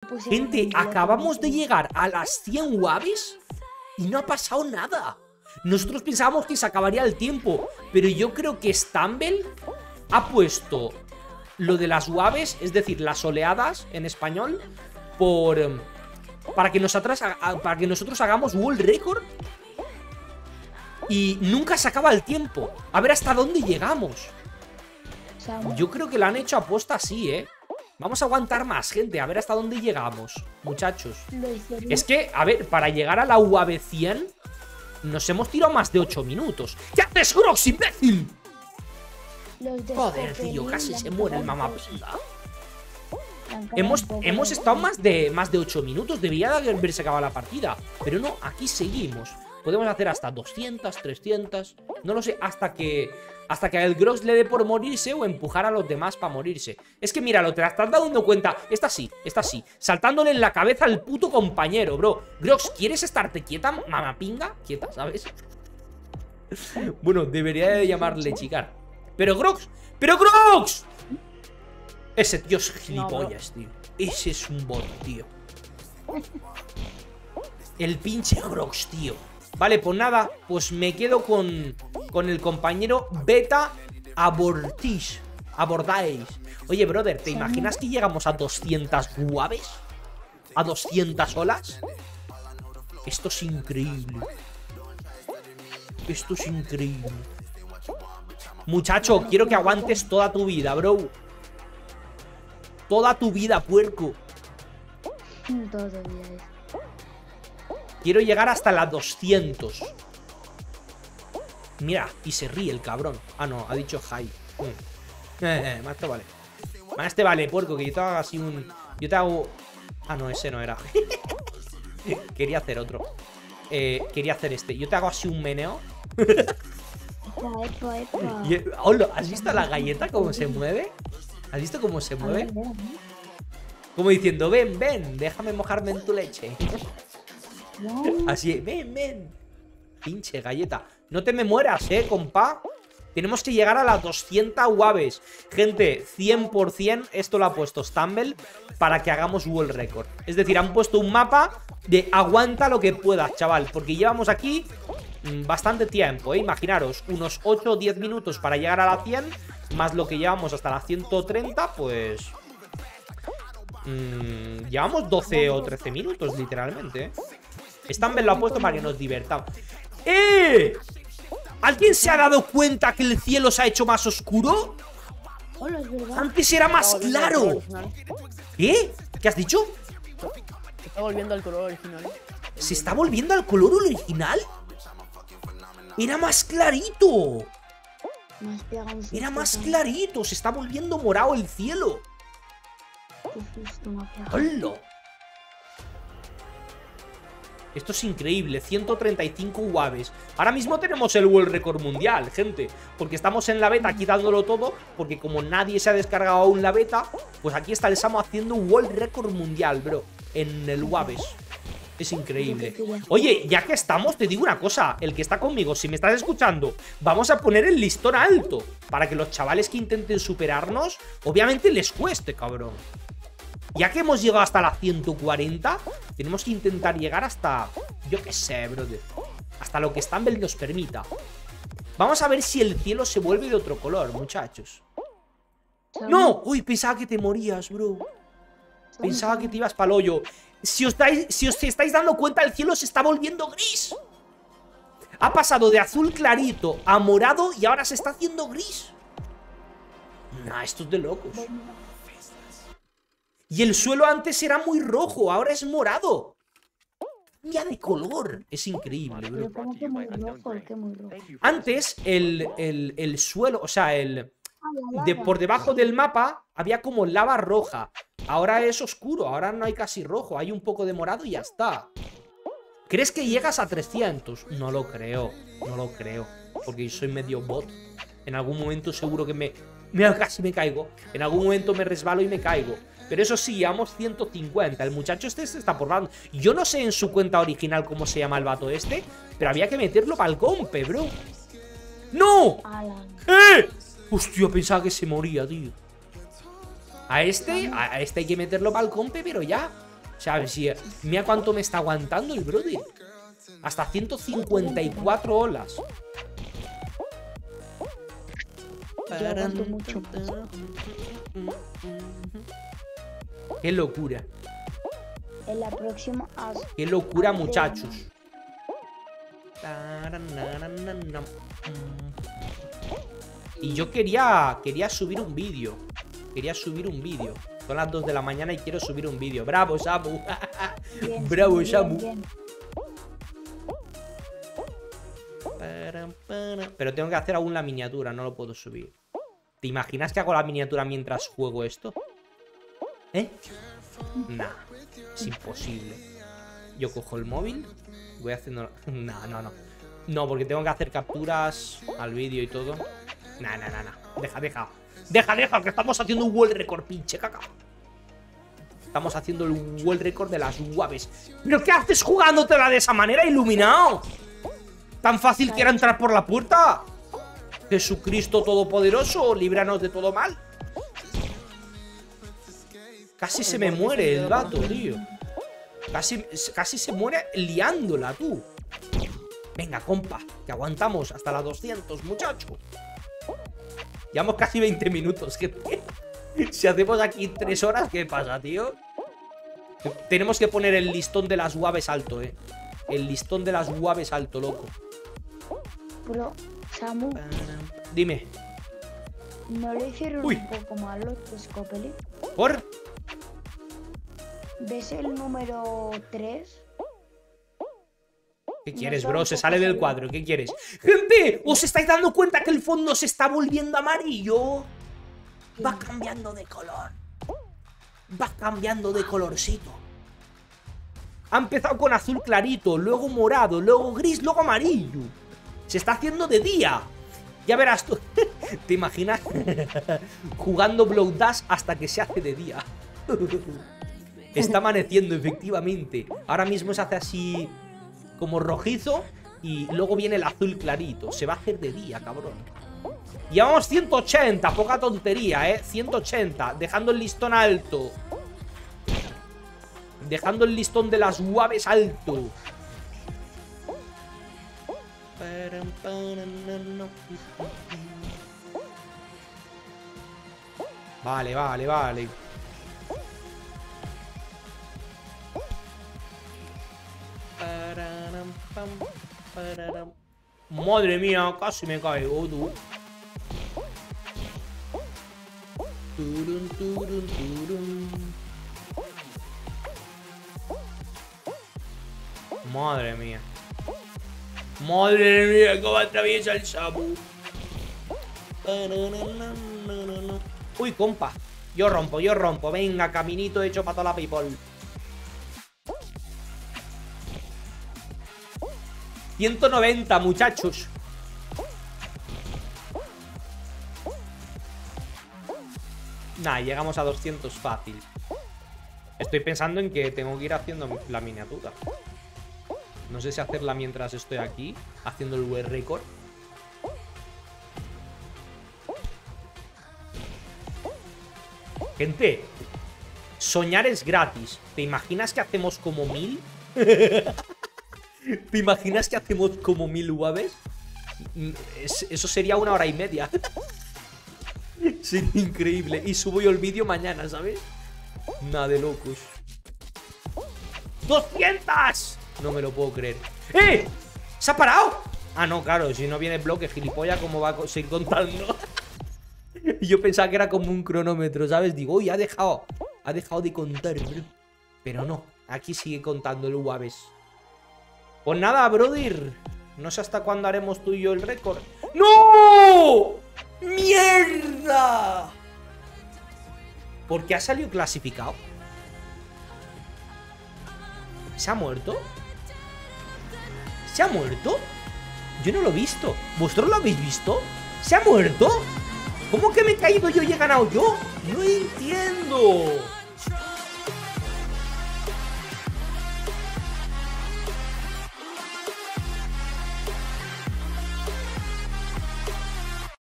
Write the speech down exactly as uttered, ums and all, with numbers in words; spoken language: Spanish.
pues Gente, acabamos de llegar a las cien waves y no ha pasado nada. Nosotros pensábamos que se acabaría el tiempo, pero yo creo que Stumble ha puesto lo de las waves, es decir, las oleadas en español, por para que, nosotras, para que nosotros hagamos world record. Y nunca se acaba el tiempo. A ver hasta dónde llegamos. Yo creo que lo han hecho aposta así, ¿eh? Vamos a aguantar más, gente. A ver hasta dónde llegamos, muchachos. Es que, a ver, para llegar a la U A V cien nos hemos tirado más de ocho minutos. ¿Qué haces, Grox, imbécil? Joder, tío, casi se muere el mamapinga. Hemos, hemos estado más de, más de ocho minutos. Debería de haberse acabado la partida. Pero no, aquí seguimos. Podemos hacer hasta doscientas, trescientas. No lo sé, hasta que Hasta que el Grox le dé por morirse o empujar a los demás para morirse. Es que míralo, te la estás dando cuenta. Esta sí, esta sí, saltándole en la cabeza al puto compañero, bro. Grox, ¿quieres estarte quieta, mamapinga? Quieta, ¿sabes? Bueno, debería de llamarle chicar. Pero Grox, ¡pero Grox! Ese tío es gilipollas, tío. Ese es un bot, tío. El pinche Grox, tío. Vale, pues nada, pues me quedo con, con el compañero Beta Abortish. Abordáis. Oye, brother, ¿te imaginas que llegamos a doscientas guaves? ¿A doscientas olas? Esto es increíble. Esto es increíble. Muchacho, quiero que aguantes toda tu vida, bro. Toda tu vida, puerco. Quiero llegar hasta las doscientos. Mira, y se ríe el cabrón. Ah, no, ha dicho high. Mm. Eh, eh, más te vale. Más te vale, puerco, que yo te hago así un... Yo te hago... Ah, no, ese no era. Quería hacer otro. Eh, quería hacer este. Yo te hago así un meneo. Y, hola, ¿has visto la galleta cómo se mueve? ¿Has visto cómo se mueve? Como diciendo, ven, ven, déjame mojarme en tu leche. Así, ven, ven. Pinche galleta. No te me mueras, eh, compa. Tenemos que llegar a las doscientas waves. Gente, cien por cien esto lo ha puesto Stumble para que hagamos world record. Es decir, han puesto un mapa de aguanta lo que puedas, chaval. Porque llevamos aquí mmm, bastante tiempo, eh. Imaginaros, unos ocho o diez minutos para llegar a la cien. Más lo que llevamos hasta la ciento treinta, pues... Mmm, llevamos doce o trece minutos, literalmente, eh. Stumble lo ha puesto para que nos divertamos. ¡Eh! ¿Alguien se ha dado cuenta que el cielo se ha hecho más oscuro? Antes era más claro. ¿Qué? ¿Qué has dicho? Se está volviendo al color original. ¿Se está volviendo al color original? Era más clarito. Era más clarito. Se está volviendo morado el cielo. ¡Hola! Esto es increíble, ciento treinta y cinco waves. Ahora mismo tenemos el World Record Mundial, gente. Porque estamos en la beta aquí dándolo todo. Porque como nadie se ha descargado aún la beta, pues aquí está el Samo haciendo un World Record Mundial, bro. En el waves. Es increíble. Oye, ya que estamos, te digo una cosa. El que está conmigo, si me estás escuchando, vamos a poner el listón alto. Para que los chavales que intenten superarnos, obviamente les cueste, cabrón. Ya que hemos llegado hasta la ciento cuarenta, tenemos que intentar llegar hasta... Yo qué sé, brother. Hasta lo que Stumble nos permita. Vamos a ver si el cielo se vuelve de otro color, muchachos. ¡No! Uy, pensaba que te morías, bro. Pensaba que te ibas pa'l hoyo. Si os, dais, si os estáis dando cuenta, el cielo se está volviendo gris. Ha pasado de azul clarito a morado y ahora se está haciendo gris. Nah, esto es de locos. Y el suelo antes era muy rojo, ahora es morado. Ya de color. Es increíble, bro. Antes el, el, el suelo, o sea, el de, por debajo del mapa había como lava roja. Ahora es oscuro, ahora no hay casi rojo. Hay un poco de morado y ya está. ¿Crees que llegas a trescientos? No lo creo, no lo creo. Porque soy medio bot. En algún momento seguro que me... Mira, casi me caigo. En algún momento me resbalo y me caigo. Pero eso sí, llevamos ciento cincuenta. El muchacho este se está portando. Yo no sé en su cuenta original cómo se llama el vato este, pero había que meterlo para el compe, bro. ¡No! ¡Eh! Hostia, pensaba que se moría, tío. A este, a este hay que meterlo para el compe, pero ya. O sea, si, mira cuánto me está aguantando el brother. Hasta ciento cincuenta y cuatro olas. Yo aguanto mucho. Qué locura. En la próxima haz. Qué locura, muchachos. Y yo quería quería subir un vídeo. Quería subir un vídeo. Son las dos de la mañana y quiero subir un vídeo. ¡Bravo, Samu! Bien, ¡Bravo, bien, Samu! bien. Pero tengo que hacer aún la miniatura, no lo puedo subir. ¿Te imaginas que hago la miniatura mientras juego esto? ¿Eh? Nah, es imposible. Yo cojo el móvil, voy haciendo... Nah, no, no. No, porque tengo que hacer capturas al vídeo y todo. Nah, nah, nah, nah. Deja, deja. Deja, deja, que estamos haciendo un world record, pinche caca. Estamos haciendo el world record de las guaves. ¿Pero qué haces jugándotela de esa manera, iluminado? ¿Tan fácil que era entrar por la puerta? Jesucristo Todopoderoso, líbranos de todo mal. Casi se me muere el vato, tío. Casi, casi se muere liándola, tú. Venga, compa, que aguantamos hasta las doscientos, muchacho. Llevamos casi veinte minutos. ¿Qué? Si hacemos aquí tres horas, ¿qué pasa, tío? Tenemos que poner el listón de las guaves alto, eh. El listón de las guaves alto, loco. Pero, Samu, Dime. ¿no le hicieron Uy. un poco mal los Scopely? ¿Por? ¿Ves el número tres? ¿Qué quieres, No bro? son Se pocos sale del euros. cuadro. ¿Qué quieres? ¡Gente! ¿Os estáis dando cuenta que el fondo se está volviendo amarillo? Va cambiando de color. Va cambiando de colorcito. Ha empezado con azul clarito, luego morado, luego gris, luego amarillo. Se está haciendo de día. Ya verás tú. ¿Te imaginas? Jugando Blood Dash hasta que se hace de día. Está amaneciendo, efectivamente. Ahora mismo se hace así como rojizo y luego viene el azul clarito. Se va a hacer de día, cabrón. Llevamos ciento ochenta, poca tontería, ¿eh? ciento ochenta, dejando el listón alto. Dejando el listón de las guaves alto. Vale, vale, vale. Madre mía, casi me caigo, tú. Turun, turun, turun. Madre mía. Madre mía, cómo atraviesa el Samu. Uy, compa. Yo rompo, yo rompo. Venga, caminito hecho para toda la people. ciento noventa, muchachos. Nah, llegamos a doscientos fácil. Estoy pensando en que tengo que ir haciendo la miniatura. No sé si hacerla mientras estoy aquí, haciendo el world record. Gente, soñar es gratis. ¿Te imaginas que hacemos como mil? ¿Te imaginas que hacemos como mil U A Vs? Es, eso sería una hora y media. Sería increíble. Y subo yo el vídeo mañana, ¿sabes? Nada de locos. ¡doscientas! No me lo puedo creer. ¡Eh! ¿Se ha parado? Ah, no, claro. Si no viene el bloque, gilipollas, ¿cómo va a seguir contando? Yo pensaba que era como un cronómetro, ¿sabes? Digo, uy, ha dejado. Ha dejado de contar, bro. Pero no. Aquí sigue contando el U A Vs. Pues nada, brother. No sé hasta cuándo haremos tú y yo el récord. ¡No! ¡Mierda! ¿Por qué ha salido clasificado? ¿Se ha muerto? ¿Se ha muerto? Yo no lo he visto. ¿Vosotros lo habéis visto? ¿Se ha muerto? ¿Cómo que me he caído yo y he ganado yo? No entiendo.